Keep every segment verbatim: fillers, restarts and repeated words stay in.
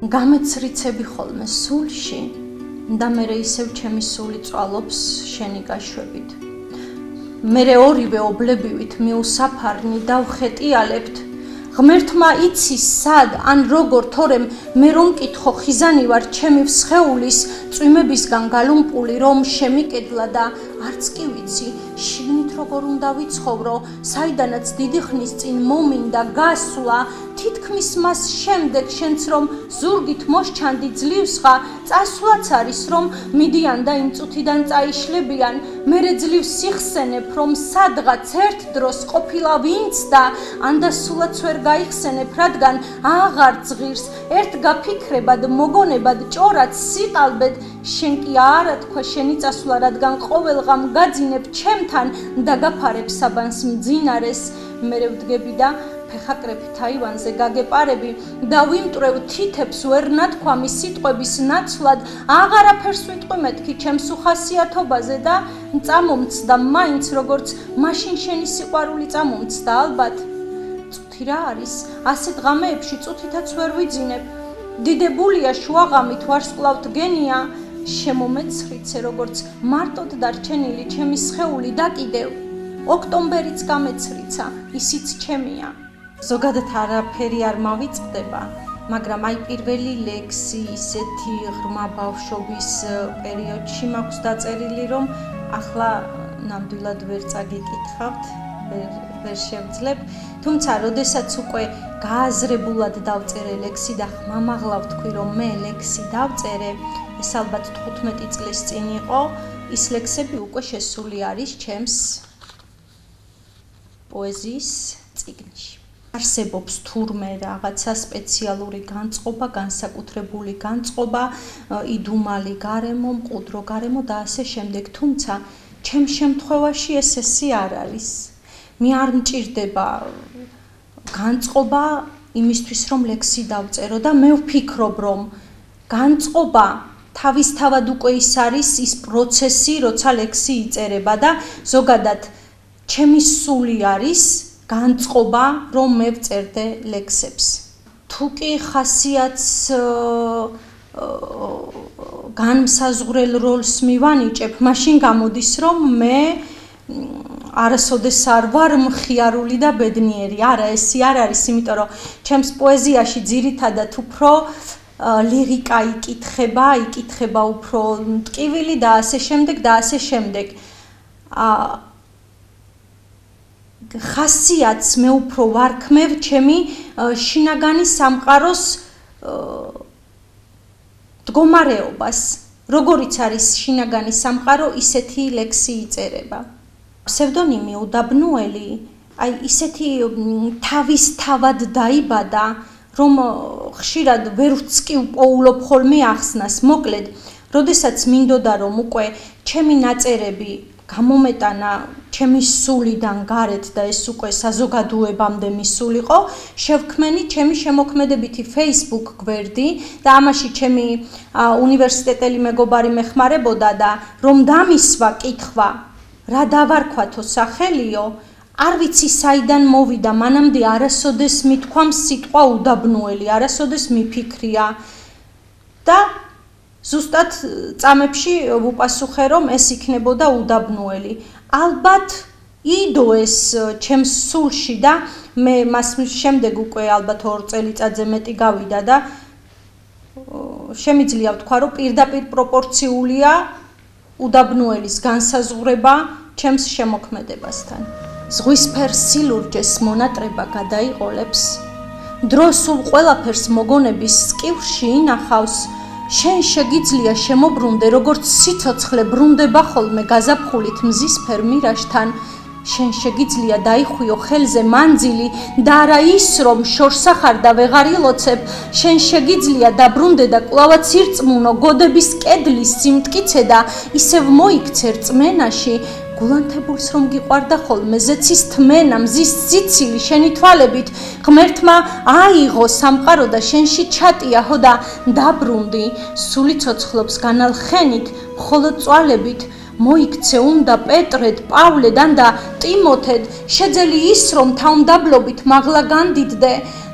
გამეცრიცები ხოლმე სულში და მე ისევ ჩემი სული წვალობს შენი გაშვებით. მე ორივე ობლებივით მიუსაფარნი დავხეტიალებთ. ღმერთმა იცის სად ან როგორ თორემ მე რომ მკითხო ხიზანი ვარ ჩემი სხეულის წვიმებისგან გალუმპული რომ შემიკედლა და არც კი ვიცი შიგნით როგორ უნდა ვიცხოვრო საიდანაც დიდი ხნის წინ მომინდა გასვლა თითქმის მას შემდეგ შენც რომ ზურგით მოსჩანდი ძლივსხა წასვლაც არის რომ მიდიან და იმ წუთიდან წაიშლებიან მერე ძლივს სიხსენებ რომ სადღაც ერთ დროს ყოფილა ვინც და ანდა სულაც ვერ გაიხსენებ რადგან აღარ ძღირს ერთ გაფიქრებად მოგონებად ჭორად სიყალბედ შენ კი არა თქვა შენი წასვლა რადგან ყოველღამ გაძინებ ჩემთან და გაფარებ საბანს მძინარეს მერე ვდგები და ფეხაკრეფით აივანზე გაგეპარები და ვიმტრევ თითებს ვერ ნათქვამი სიტყვების ნაცვლად აღარაფერს ვიტყვი მეთქი ჩემს უხასიათობაზე და წამომცდა მაინც როგორც მაშინ შენი სიყვარული წამომცდა ალბათ წუთი რა არის ასე დღამეებში წუთითაც ვერ ვიძინებ დიდებულია შუაღამით ვარსკვლავთ გენია შემომეცრიცე როგორც მარტოდ დარჩენილი ჩემი სხეული და კიდევ ოქტომბერიც გამეცრიცა ისიც ჩემია ზოგადად არაფერი არ მავიწყდება მაგრამ აი პირველი ლექსი ისეთი ღრმა ბავშვობის პერიოდში მაქვს დაწერილი რომ ახლა ნამდვილად ვერ წაგიკითხავთ ვერ შევძლებ თუმცა როდესაც უკვე გააზრებულად დავწერე ლექსი და ხმამაღლა ვთქვი რომ მე ლექსი დავწერე ეს ალბათ თხუთმეტი წლის წინ იყო ის ლექსები უკვე შესული არის ჩემს პოეზიის წიგნში არსებობს თურმე რაღაცა სპეციალური განწყობა, განსაკუთრებული განწყობა, იდუმალი გარემო, მყუდრო გარემო და ასე შემდეგ. თუმცა ჩემ შემთხვევაში ეს ესე არ არის. მე არ მჭირდება განწყობა იმისთვის რომ ლექსი დავწერო და მე ვფიქრობ რომ განწყობა თავისთავად უკვე ის არის ის პროცესი, როცა ლექსი იწერება და ზოგადად ჩემი სული არის განწყობა რომ მე ვწერდე ლექსებს. თუ კი ხასიათს განმსაზღვრელ როლს მივანიჭებ, მაშინ გამოდის რომ მე არასოდეს არ ვარ მხიარული და ბედნიერი. არა, ესი არ არის, იმიტომ რომ ჩემს პოეზიაში ძირითადად უფრო ლირიკა იკითხება, იკითხება უფრო ტკივილი და ასე შემდეგ და ასე შემდეგ. ხასიათს მე უფრო ვარქმევ ჩემი შინაგანი სამყაროს მდგომარეობას. როგორიც არის შინაგანი სამყარო, ისეთი ლექსი იწერება. ფსევდონიმი უდაბნოელი, აი ისეთი თავისთავად დაიბადა, რომ ხშირად ვერც კი უპოულობ ხოლმე ახსნას. მოკლედ, როდესაც მინდოდა რომ უკვე ჩემი ნაწერები გამომეტანა ჩემი სულიდან გარეთ და ეს უკვე საზოგადოებამდე მისულიყო, შევქმენი ჩემი შემოქმედებითი Facebook გვერდი და ამაში ჩემი უნივერსიტეტელი მეგობარი მეხმარებოდა და რომ დამისვა კითხვა, რა დავარქვათო სახელიო, არ ვიცი საიდან მოვიდა, მანამდე არასოდეს მithქვამ სიტყვა უდაბნოელი, არასოდეს მიფიქრია და ზუსტად წამებში ვუპასუხე რომ ეს იქნებოდა უდაბნოელი. ალბათ იდო ეს ჩემს სულში და მე მას შემდეგ უკვე ალბათ ორ წელიწადზე მეტი გავიდა და შემიძლია ვთქვა რომ პირდაპირ პროპორციულია უდაბნოელის განსაზღვრება ჩემს შემოქმედებასთან. ზღვისფერ სილურჯეს მონატრება გადაიყოლებს, დრო სულ ყველაფერს მოგონების სკივში ინახავს, შენ შეგიძლია შემოbrunde როგორც სიცოცხლე ბრუნდება ხოლმე გაზაფხულით მზის ფერმირაშთან შენ შეგიძლია დაიხვიო ხელზე მანძილი და არა ის რომ შორსახარ და ვეღარ ილოცებ შენ შეგიძლია დაბრუნდე და კვლავაც ირწმუნო გოდების კედლის სიმტკიცე და ისევ მოიქცე რწმენაში გულანთებულს რომ გიყვარდა ხოლმე ზეცის თმენა მზის სიცილი შენი თვალებით ღმერთმა აიღო სამყარო და შენში ჩატიაჰო და დაბრუნდი სული ცოცხლობს განალხენით მხოლოდ წვალებით მოიქცე უნდა პეტრედ პავლედან და ტიმოთედ შეძელი ის რომ თავმდაბლობით მაღლა განდიდდე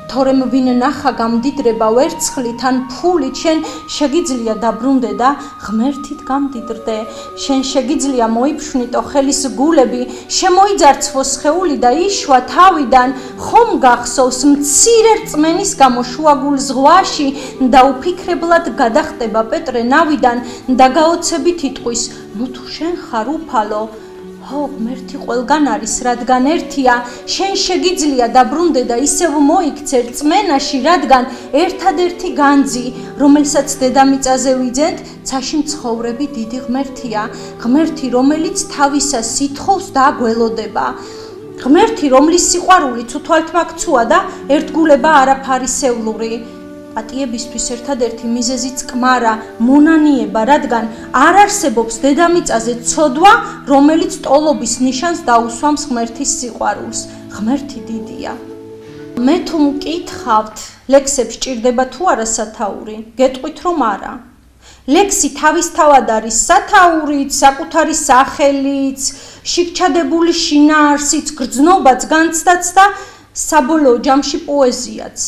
თორემ ვინ ნახა გამდიდრება ვერცხლით ან ფულით, შენ შეგიძლია დაბრუნდე და ღმერთით გამდიდრდე. შენ შეგიძლია მოიფშვნიტო ხელის გულები, შემოიძარცვო სხეული და იშვა თავიდან. ხომ გახსოვს მცირე რწმენის გამო შუაგულ ზღვაში და უფიქრებლად გადახტება პეტრე ნავიდან და გაოცებით იტყვის, ნუ თუ შენ ხარ უფალო. ო, ღმერთი ყველგან არის, რადგან ერთია, შენ შეგიძლია დაბრუნდე და ისევ მოიქცე რწმენაში, რადგან ერთადერთი განძი, რომელსაც დედამიწაზე ვიძენთ, ცაში მცხოვრები დიდი ღმერთია, ღმერთი, რომელიც თავისას ითხოვს და გველოდება. ღმერთი, რომლის სიყვარულიც უთვალთმაქცუა და ერთგულება არაფარისევლური. პატიებისთვის ერთადერთი მიზეზიც კმარა, მონანიება, რადგან არ არსებობს დედამიწაზე ცოდვა, რომელიც ტოლობის ნიშანს დაუსვამს ღმერთის სიყვარულს. ღმერთი დიდია. მე თუ მკითხავთ, ლექსებს ჭირდება თუ არა სათაური? გეტყვით რომ არა. ლექსი თავისთავად არის სათაურიც, საკუთარი სახელიც, შიგჩადებული შინაარსიც, გრძნობაც, განცდაც და საბოლოო ჯამში პოეზიაც.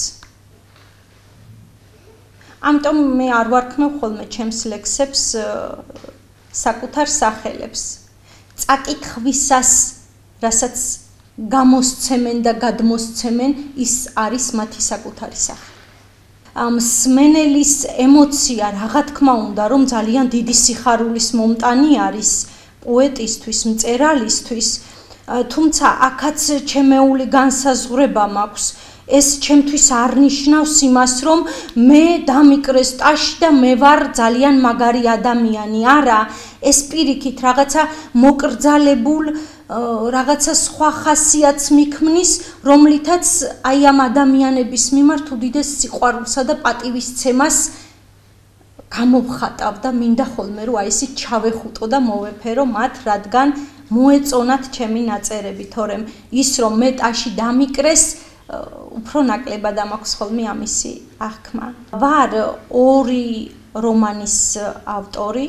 ამიტომ მე არ ვარქმევ ხოლმე ჩემს ლექსებს საკუთარ სახელებს. წაკითხვისას, რასაც გამოსცემენ და გადმოსცემენ, ის არის მათი საკუთარი სახე. მსმენელის ემოცია, რა თქმა უნდა, რომ ძალიან დიდი სიხარულის მომტანი არის პოეტისთვის, მწერალისთვის, თუმცა აქაც ჩემეული განსაზღვრება მაქვს. ეს ჩემთვის არ ნიშნავს იმას, რომ მე დამიკრეს ტაში და მე ვარ ძალიან მაგარი ადამიანი. არა, ეს პირიქით რაღაცა მოკრძალებულ, რაღაცა სხვა ხასიათს მიქმნის, რომლითაც აი ამ ადამიანების მიმართ უდიდეს სიყვარულსა და პატივისცემას გამოვხატავ და მინდა ხოლმე რომ აი ესეთ ჩავეხუტო და მოვეფერო მათ, რადგან მოეწონათ ჩემი ნაწერები, თორემ ის რომ მე ტაში დამიკრეს უფრო ნაკლებად მაქვს ხოლმე ამისი აღქმა. ვარ ორი რომანის ავტორი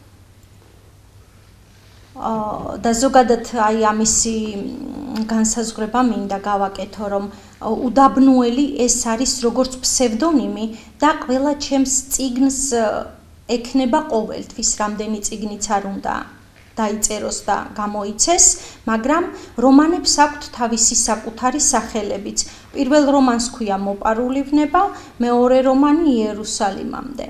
და ზოგადად აი ამისი განსაზღვრება მინდა გავაკეთო, რომ უდაბნოელი ეს არის როგორც ფსევდონიმი და ყველა ჩემს წიგნს ექნება ყოველთვის, რამდენი წიგნიც არ უნდა დაიწეროს და გამოიცეს, მაგრამ რომანებს აქვთ თავისი საკუთარი სახელებიც. პირველ რომანს ქვია მოპარული ვნება, მეორე რომანი იერუსალიმამდე.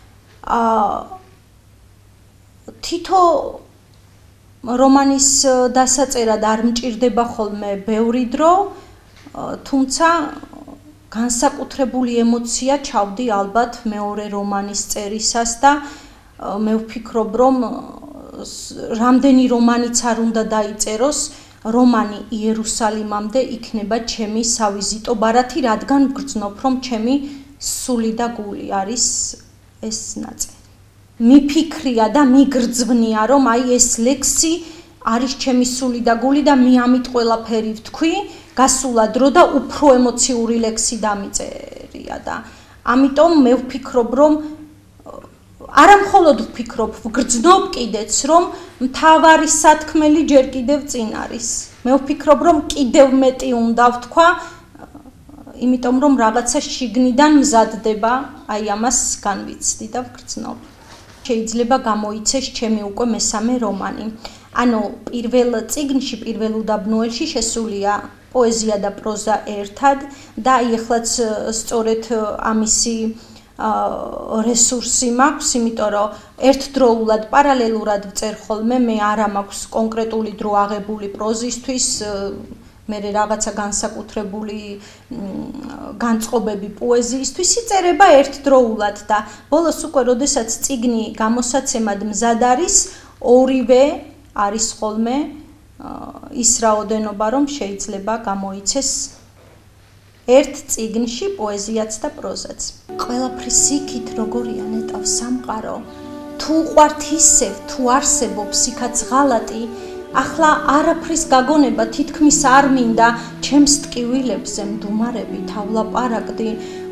თითო რომანის დასაწერად არ მჭირდება ხოლმე ბევრი დრო, თუმცა განსაკუთრებული ემოცია ჩავდი ალბათ მეორე რომანის წერისას და მე ვფიქრობ, რომ რამდენი რომანიც არ უნდა დაიწეროს, რომანი იერუსალიმამდე იქნება ჩემი სავიზიტო ბარათი, რადგან ვგრძნობ, რომ ჩემი სული და გული არის ეს ნაწილი. მიფიქრია და მიგრძვნია, რომ აი ეს ლექსი არის ჩემი სული და გული და მე ამით ყველაფერი ვთქვი, გასულა დრო და უფრო ემოციური ლექსი დამიწერია და ამიტომ მე ვფიქრობ, რომ არა მხოლოდ ვფიქრობ, ვგრძნობ კიდეც, რომ მთავარი სათქმელი ჯერ კიდევ წინ არის. მე ვფიქრობ, რომ კიდევ მეტი უნდა ვთქვა, იმიტომ რომ რაღაცა შიგნიდან მზადდება, აი ამას განვიცდი და ვგრძნობ. შეიძლება გამოიცეს ჩემი უკვე მესამე რომანი. ანუ პირველ წიგნში, პირველ უდაბნოელში შესულია პოეზია და პროზა ერთად და აი ახლაც სწორედ ამისი რესურსი მაქვს, იმიტომ რომ ერთდროულად პარალელურად ვწერ ხოლმე, მე არა მაქვს კონკრეტული დრო აღებული პროზისთვის, მე რაღაცა განსაკუთრებული განწყობები პოეზიისთვის იწერება ერთდროულად და ბოლოს უკვე როდესაც წიგნი გამოსაცემად მზად არის, ორივე არის ხოლმე ის რაოდენობა, რომ შეიძლება გამოიცეს ერთ წიგნში პოეზიაც და პროზაც. ყველაფრის იქით როგორია ნეტავ სამყარო, თუ უყვართ ისევ, თუ არსებობს იქაც ღალატი, ახლა არაფრის გაგონება თითქმის არ მინდა, ჩემს ტკივილებზე მდუმარები თავლაპარაკდი,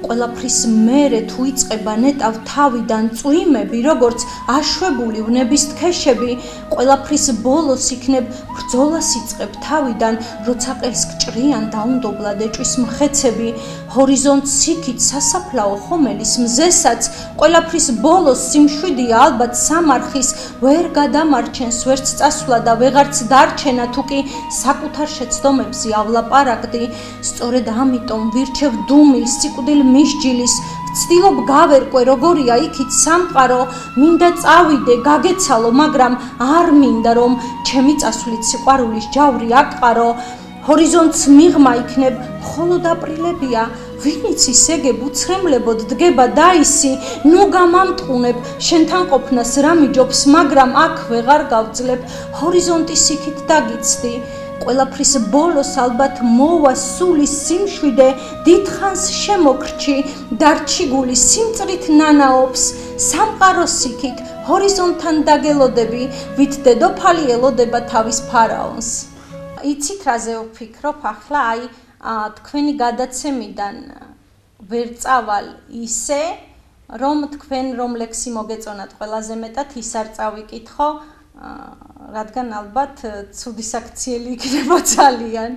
ყველაფრის მერე თუ იწყება ნეტავ თავიდან წვიმები, როგორც აშვებული ვნების თქეშები, ყველაფრის ბოლოს იქნებ ბრძოლას იწყებ თავიდან, როცა ყელს გჭრიან დაუნდობლად ეჭვის მხეცები, ჰორიზონტს იქით სასაფლაო ხომელის მზესაც, ყველაფრის ბოლოს სიმშვიდია ალბათ სამარხის, ვერ გადამარჩენს ვერც წასვლა და ვეღარც დარჩენა, თუ კი საკუთარ შეცდომებზეავლაპარაკდი, სწორედ ამიტომ ვირჩევ დუმილს, სიკვდილ მისჯილის, ვცდილობ გავერკვე როგორია იქით სამყარო, მინდა წავიდე, გაგეცალო, მაგრამ არ მინდა რომ ჩემი წასვლით სიყვარულის ჯავრი აკყარო, ჰორიზონტს მიღმა იქნებ, მხოლოდ აპრილებია, ვინ იცის ეგებ უცრემლებოდ დგება დაისი, ნუ გამამტყუნებ, შენთან ყოფნას რა მიჯობს, მაგრამ აქ ვეღარ გავძლებ, ჰორიზონტის იქით დაგიცდი, ყველაფრის ბოლოს ალბათ მოვა სულის სიმშვიდე, დიდხანს შემოგრჩი, დარჩი გული სიმწრით ნანაობს, სამყაროს იქით, ჰორიზონტთან დაგელოდები, ვით დედოფალი ელოდება თავის ფარაონს. იცით რაზე ვფიქრობ ახლა, აი თქვენი გადაცემიდან ვერ წავალ ისე, რომ თქვენ რომ ლექსი მოგეწონათ ყველაზე მეტად ის არ წავიკითხო, რადგან ალბათ ცუდი საქციელი იქნება ძალიან.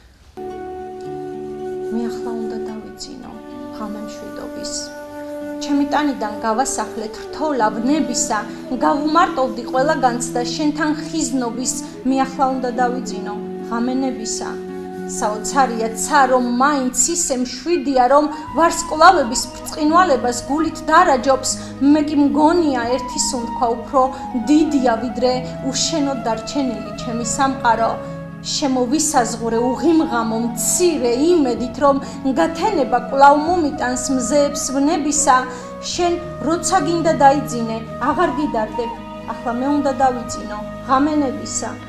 მე ახლა უნდა დავიძინო ღამე მშვიდობის. ჩემი ტანიდან გავასახლეთ რთოლა ვნებისა, გავუმარტოვდი ყველაგანც და შენთან ხიზნობის, მე ახლა უნდა დავიძინო ღამენებისა. საოცარია ცა რომ მაინც ისე მშვიდია რომ ვარსკვლავების ბრწყინვალებას გულით დარაჯობს, მე კი მგონია ერთი სუნთქვა უფრო დიდია ვიდრე უშენოდ დარჩენილი ჩემი სამყარო, შემოვისაზღვრე უღიმღამო მცირე იმედით რომ გათენება კვლავ მომიტანს მზეებს ვნებისა, შენ როცა გინდა დაიძინე, აღარ გიდარდებ, ახლა მე უნდა დავიძინო ღამენებისა.